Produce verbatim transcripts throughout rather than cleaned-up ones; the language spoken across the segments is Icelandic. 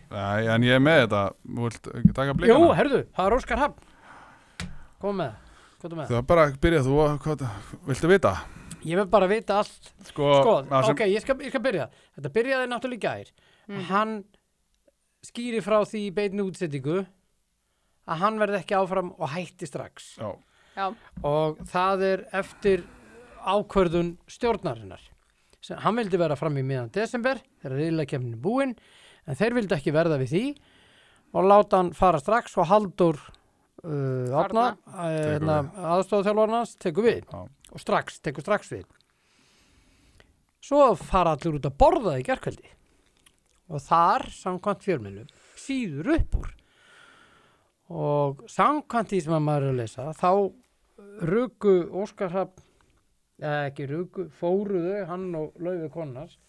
Nei, en ég er með þetta. Þú vilt ekki taka blikana? Jú, herðu, það er Óskar Hafn. Kom með, hvað er með? Það er bara að byrja, þú, hvað, viltu vita? Ég vil bara vita allt. Sko, Sko, sem... ok, ég skal, ég skal byrja. Þetta byrjaði náttúrulega í gær. Mm. Hann skýri frá því í beinni útsettingu að hann verði ekki áfram og hætti strax. Já. Já. Og það er eftir ákvörðun stjórnarinnar. Sem, hann vildi vera fram í miðan desember, þegar riðlakeppnin er búin, en þeir vildi ekki verða við því og láta hann fara strax og Halldór uh, Árna, uh, aðstofþjálfarinn hans, tekur við. Já. Og strax, tekur strax við. Svo fara allir út að borða í gærkvöldi. Og þar, samkvæmt fjölmiðlum, síður upp úr. Og samkvæmt því sem að maður er að lesa, þá ruku Óskar Hrafn, eða ekki ruku, fóruðu hann og Laufey konans,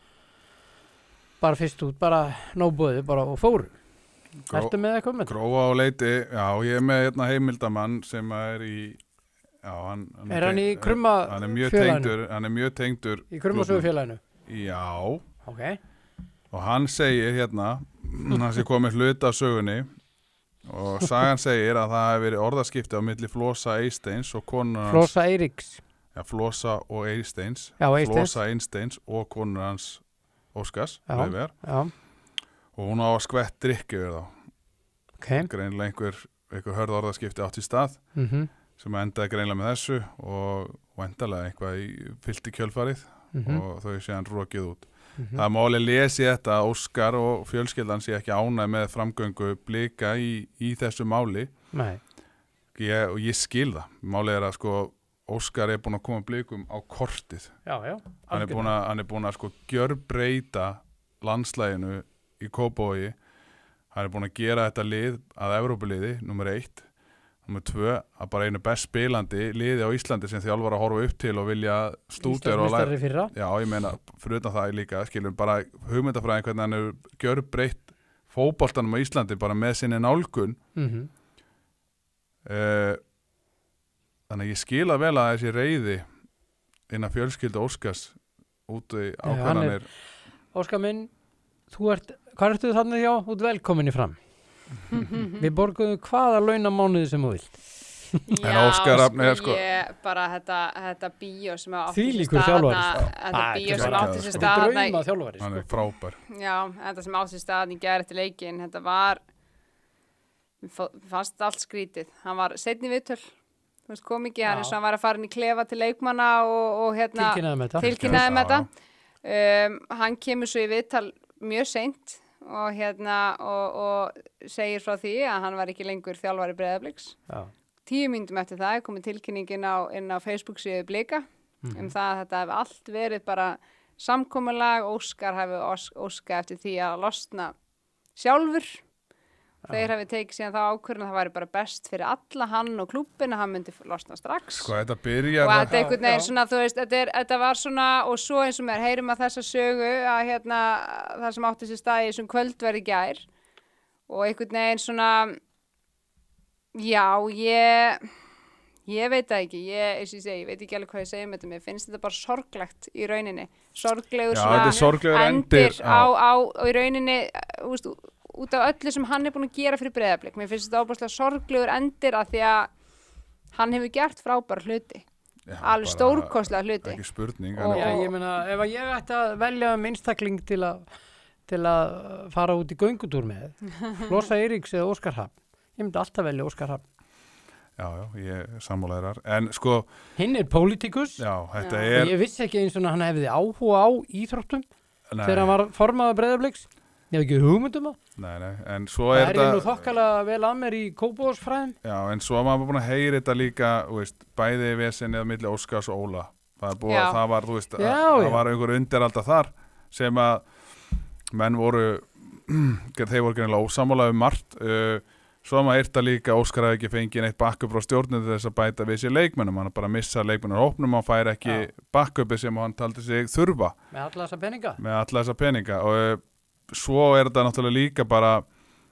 bara fyrst út, bara nóböðu, bara og fóru. Gró, Ertu með eitthvað með þetta? Grófa á leiti, já, ég er með hérna heimildamann sem er í, já, hann... hann er hann í krumma hann er mjög félaginu? tengdur, hann er mjög tengdur... Í krummasögufélaginu? Já. Ok. Og hann segir hérna, hann sé komið hluta af sögunni, og sagan segir að það hefur verið orðaskipti á milli Flosa Eysteins og konur hans... Flosa Eiríks. Já, Flosa og Eysteins. Já, Eysteins. Flosa Eysteins og konur hans Óskars, Laufeyjar. Já. Og hún á að skvett drykki við þá. Ok. Greinilega einhver, einhver hörð orðaskipti átt í stað, Mhm. sem endaði greinilega með þessu og, og endalega eitthvað í fyllt í kjölfarið Mhm. og þau sé hann rokið út. Mhm. Það má alveg lesi þetta að Óskar og fjölskyldan sé ekki ánægð með framgöngu Blika í, í þessu máli. Nei. Ég, og ég skil það. Málið er að sko Óskar er búinn að koma Blikum á kortið. Já, já. Hann er búinn að, hann er búinn að sko gjörbreyta landslæginu í Kópavogi. Hann er búinn að gera þetta lið að Evrópuliði, númer eitt. Númer tvö, að bara einu best spilandi liði á Íslandi sem þjálfar að horfa upp til og vilja stúdera og læra. Íslandsmeistari í fyrra. Já, ég meina, fyrir utan það líka, skilum, bara hugmyndafræðin hvernig hann hefur gjörbreytt fótboltanum á Íslandi bara með sinni nálgun. Mhm. Uh, þannig að ég skila vel að þessi reiði innan fjölskyldu Óskars út í ákvæðanir. Óskar minn, þú ert, hvað ertu þannig hjá? Út velkominni fram. Við borguðum hvaða launamánuði sem þú vilt. En Óskar Rafn er sko- ég bara þetta, þetta bíó sem átti Þvílíkur sér stað þjálfari. þarna- þetta Ah, bíó þetta sem er átti sér Þetta stað er þarna í- drauma þjálfari. Hann Sko. er frábær. já, þetta sem átti sér stað í gær eftir leikinn, þetta var mér fó- fannst allt skrítið, hann var seinni viðtöl, þú veist kom ekki, hann Já. er svo hann var að fara inn í klefa til leikmanna og, og hérna Tilkynnaði með þetta. tilkynnaði með Já. þetta um, hann kemur svo í viðtal mjög seint og hérna og, og segir frá því að hann var ekki lengur þjálfari Breiðabliks. Já. Tíu mínútum eftir það er komið tilkynningin á, inn á Facebook síðu Blika um það að þetta hefði allt verið bara samkomulag, Óskar hefði ós, óskað eftir því að losna sjálfur. Þeir hafi tekið síðan þá ákvörðun að það væri bara best fyrir alla hann og klúbbin að hann myndi losna strax. Sko, þetta byrjar... Og þetta er einhvern Já, veginn já. svona, þú veist, þetta, er, þetta var svona, og svo eins og mér heyrum að þessa sögu að hérna, það sem átti sér stað í þessum kvöldverði gær og einhvern veginn svona, já, ég, ég veit það ekki, ég, eins og ég segi, ég veit ekki alveg hvað ég segi með þetta, mér finnst þetta bara sorglegt í rauninni, sorglegur Já, þetta er sorglegur endir, já. á, á, á í rauninni, þú veist, út af öllu sem hann er búin að gera fyrir Breiðablik. Mér finnst þetta óbúslega sorglegur endir að því að hann hefur gert frábæra hluti. Já, alveg bara stórkostlega hluti. Ekki spurning. Og- hann Já, er- ég meina, ef að ég ætti að velja um einstakling til að til að fara út í göngutúr með Flosa Eiríks eða Óskar Hrafn, ég myndi alltaf velja Óskar Hrafn. Já, já, ég sammálaðirar. En sko, Hinn er pólitíkus já, þetta Já. er... og ég vissi ekki eins og hann hefði áhuga á íþróttum Nei, þegar hann var formaður Breiðabliks. Ég hef ekki hugmynd um það. nei, nei, en svo Það er er ég nú þokkalega vel að mér í Kópavogsfræðum. Já, en svo var maður búin að heyra þetta líka, þú veist, bæði vesenið á milli Óskars og Óla. Það, er búið, Já. að- það var, þú veist, að, Já, það já. var einhver undir alltaf þar sem að menn voru, þeir voru greinilega ósammála um margt. Uh, svo var maður heyrt að líka Óskar hafi ekki fengið neitt backup frá stjórnum til þess að bæta við sér leikmennum. Hann bara missa leikmennur hópnum og hann fær ekki Já. backupi sem hann taldi sig þurfa Með alla þessa peninga. með alla þessa peninga og uh, svo er þetta náttúrulega líka bara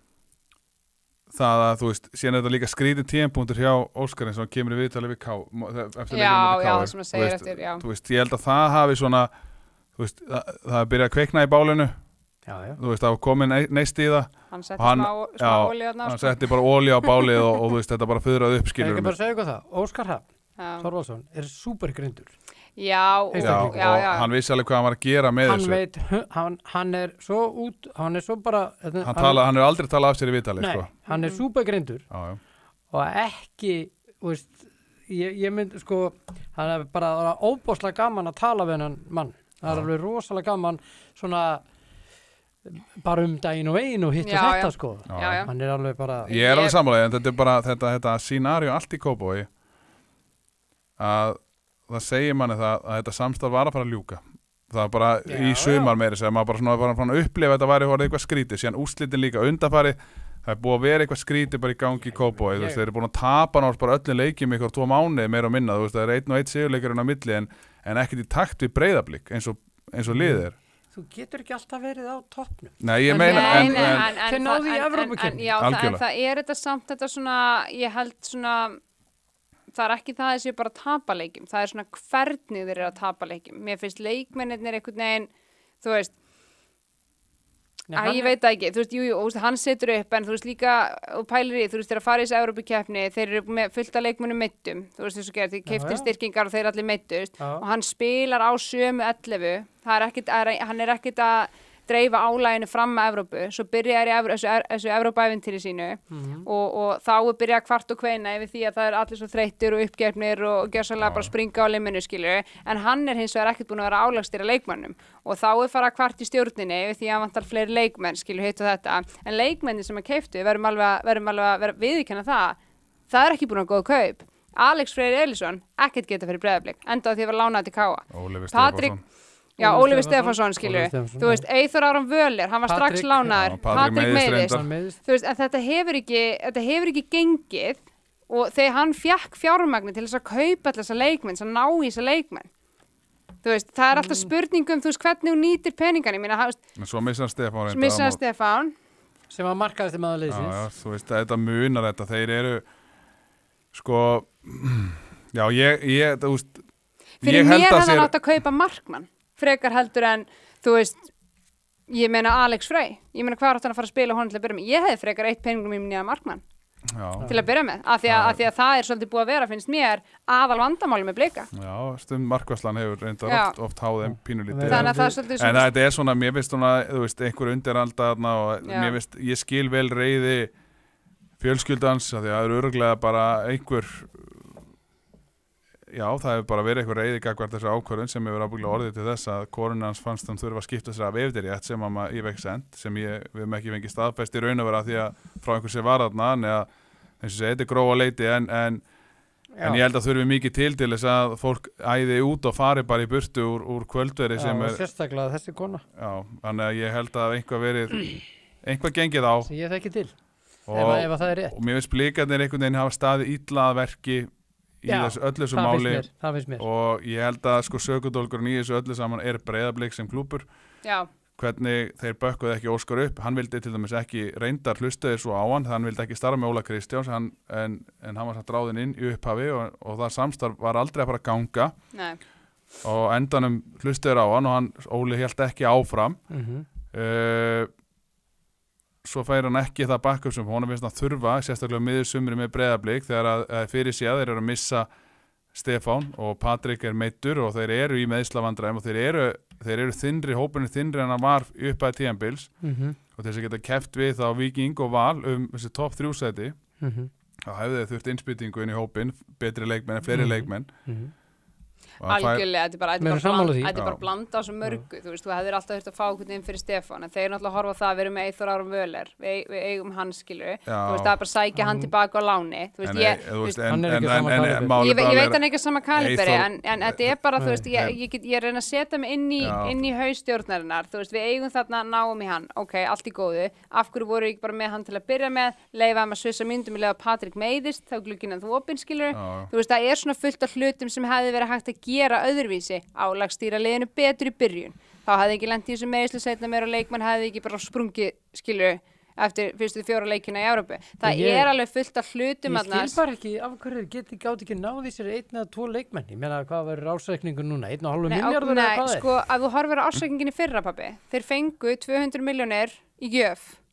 það að þú veist, síðan er þetta líka skrítið tímapunktur hjá Óskar eins og hann kemur í viðtalið við Ká eftir Já, leikinn já, á móti K R. það sem hann Þú segir veist, eftir, já. þú veist, ég held að það hafi svona þú veist, það, það er byrjað að kveikna í bálinu Já, já. þú veist, það var komin neist í það Hann setti og hann, smá, smá já, olíu þarna á, hann sko. setti bara olíu á bálið og, og þú veist, þetta bara föðraði upp Ég skilur ekki bara að segja eitthvað það, Óskar Hrafn Já, Þorvaldsson er supergrindur. já, og, já, Einstaklingur. já, og já. hann vissi alveg hvað hann var að gera með Hann þessu veit, hann, hann er svo út, hann er svo bara... hann, tala, hann er aldrei talað af sér í vitali Nei, sko. hann er supergrindur já, já. og ekki, þú veist, ég, ég mynd, sko, hann er bara það er óbóðslega gaman að tala við hennan mann. Það er Já. alveg rosalega gaman svona bara um daginn og einu og hitt og Já, þetta, já. sko. Já, já. Hann er alveg bara... ég er alveg Ég- sammálaðið en þetta er bara þetta, þetta scenario allt í Kópavogi að það segir manni það að þetta samstarf var að fara að ljúka það var bara Já, í sumar meiri sem maður bara svona var að upplifa að þetta væri orðið eitthvað skrítið síðan úrslitin líka undanfari það er búið að vera eitthvað skrítið bara í gangi í Kópavogi þú veist, Ég- þeir eru búin að tapa náttúrulega bara öllum leikjum ykkur tvo mánuði meira og minna þú veist, það er einn og einn sigurleikurinn á milli en, en ekkert í takt við Breiðablik eins og, eins og liðið er Þú getur ekki alltaf verið á toppnum. Nei, ég En- meina Nei, en, nei, en, en, en, Þeir náðu í það- en- Evrópukeppni. en- Já, það, en Algjörlega. það er þetta samt þetta svona, ég held svona, það er ekki það að þessi bara að tapa leikjum, það er svona hvernig þeir eru að tapa leikjum. Mér finnst leikmennir einhvern veginn, þú veist, Nei, Æ, hann ég er- veit það ekki, þú veist, jú, jú, þú veist, hann setur upp en þú veist líka, og pælir í, þú veist, þeir að fara í þessi Evrópukeppni, þeir eru með fullt af leikmönnum meittum, þú veist, þessu gerð, þeir Já, keiftir já. styrkingar og þeir allir meittust Já. og hann spilar á sömu ellefu, það er ekkit, er, hann er ekkit að dreifa álæginu fram að Evrópu, svo byrjar í Evro, þessu, þessu Evrópaævintýri sínu Mhm. og, og þá er byrjað kvart og kveina yfir því að það er allir svo þreyttir og uppgefnir og gjörsanlega Já. bara springa á liminu skilur, en hann er hins vegar ekkert búin að vera álagsstýra leikmönnum og þá er fara kvart í stjórninni yfir því að hann vantar fleiri leikmenn skilur hitt og þetta, en leikmennin sem að keiftu verðum alveg að, verðum alveg að vera viðurkenna það, það er ekki búin að góða kaup. Alex Freyr Elísson, ekkert geta fyrir Breiðablik, enda á því að vera lánað til Káa. Ólifi Patrik, Stefánsson já, Ólafur Ólafur Stefánsson, Stefánsson skilur, Ólafur Stefánsson, þú veist, Eyþór Aron Völer, hann var strax Patrik, lánaður, já, Patrik Patrik meiðist meiðist, reyndar. Hann meiðist. þú veist, en þetta hefur ekki, þetta hefur ekki gengið og þegar hann fjakk fjármagni til þess að kaupa allir þessa leikmenn, þess að ná í þessa leikmenn, þú veist, það er Mm. alltaf spurningum, þú veist, hvernig hún nýtir peningan, ég meina, þú veist, en svo missa hann Stefán reyndar á missaði móti. Stefán, sem var markaðist maður já, liðsins. já, þú veist, þetta munar þetta þeir eru sko já, ég, ég þú veist fyrir ég held mér að hefði hann sér átt að kaupa markmann, frekar heldur en, þú veist, ég meina Alex Frey, ég meina hvað átt hann að fara að spila honum til að byrja með, ég hefði frekar eitt peningum í nýja markmann já, til að byrja með, af því að, Já. að því að það er svolítið búið að vera, finnst mér, aðal vandamáli með Blika. já, stund markvæslan hefur reyndar Já. oft, oft háð þeim pínulítið Þannig að það er svolítið en svona, þetta er svona, mér finnst svona þú veist, einhver undiralda þarna og Já. mér finnst, ég skil vel reyði fjölskyldans af því að það er öruglega bara einhver já, það hefur bara verið einhver reyði gagvart þessu ákvörðun sem hefur ábyggilega orðið til þess að korunans fannst hann þurfa að skipta sér af eftirrétt sem hann í vekk send sem ég, við hefum ekki fengið staðfest í raun og vera því að frá einhver sem var þarna eða eins og segja, þetta er grófa leiti en, en, en ég held að þurfi mikið til til þess að fólk æði út og fari bara í burtu úr, úr kvöldveri Já, sem og er, sérstaklega þessi kona já, þannig að ég held að einhver verið, einhver gengið á sem ég þekki til, ef, og, að- ef að það er rétt. og mér finnst blikarnir einhvern veginn hafa staðið illa að verki í Já, þessu öllu þessu það finnst máli mér, það finnst mér. og ég held að sko sökudólgurinn í þessu öllu saman er Breiðablik sem klúpur já, hvernig þeir bökkuðu ekki Óskar upp hann vildi til dæmis ekki reyndar hlustuði svo á hann hann vildi ekki starfa með Óla Kristjáns hann, en, en hann var satt ráðinn inn í upphafi og, og það samstarf var aldrei að fara að ganga nei, og á endanum hlustuður á hann og hann, Óli hélt ekki áfram Mm -hmm. uh, svo fær hann ekki það backup sem honum finnst að þurfa sérstaklega miður sumri með Breiðablik þegar að, að fyrir sig að þeir eru að missa Stefán og Patrik er meiddur og þeir eru í meðslavandræðum og þeir eru, þeir eru þynnri, hópunni þynnri en hann var upp að tíðanbils Mm -hmm. og þess að geta keppt við þá Víking og Val um þessi topp þrjúsæti Mm -hmm. þá hefði þeir þurft innspýtingu inn í hópin betri leikmenn en fleiri Mhm. leikmenn Mm -hmm. og hann fær- algjörlega, þetta er bara, þetta Mér er er bara, sammála bland, því. þetta er bara Já. blanda á svo mörgu, þú veist, þú hefðir alltaf þurft að fá einhvern veginn fyrir Stefán, en þeir náttúrulega horfa á það að við erum með Eyþór Aron Völer, við, við eigum hans skilur, Já. þú veist, það er bara að sækja hann tilbaka á láni, þú veist, en, ég, þú veist, en, hann er en, ekki en, sama en, kaliber. málið ég, ve- bara ég er- veit hann ekki sama kaliberi, Eyþór- en, en þetta er bara, þú Nei. veist, ég, ég, get, ég reyna að setja mig inn í, Já. inn í haustjórnarinnar, þú veist, við eigum þarna náum í hann, ok, allt í góðu, af hverju voru ekki bara með hann til að byrja með, leifa hann að svissa myndum í leið að Patrik meiðist, þá glugginn hann þú opinn skilur, Já. þú veist, það er svona fullt af hlutum sem hefði verið hægt að gera öðruvísi, álagstýra liðinu betur í byrjun, þá hefði ekki lent í þessu meðislu setna meira og leikmann hefði ekki bara sprungið, skilur, eftir fyrstu fjóra leikina í Evrópu. Það Ég- er alveg fullt af hlutum Ég þarna. skil bara ekki af hverju þeir geti gátt ekki náði sér einn eða tvo leikmenn. Ég meina hvað verður ásækningur núna? Einn og hálfu Nei, á- milljarður eða nei, hvað er? sko, að þú horfir á ásækningin í fyrra, pabbi. Þeir fengu tvö hundruð milljónir í gjöf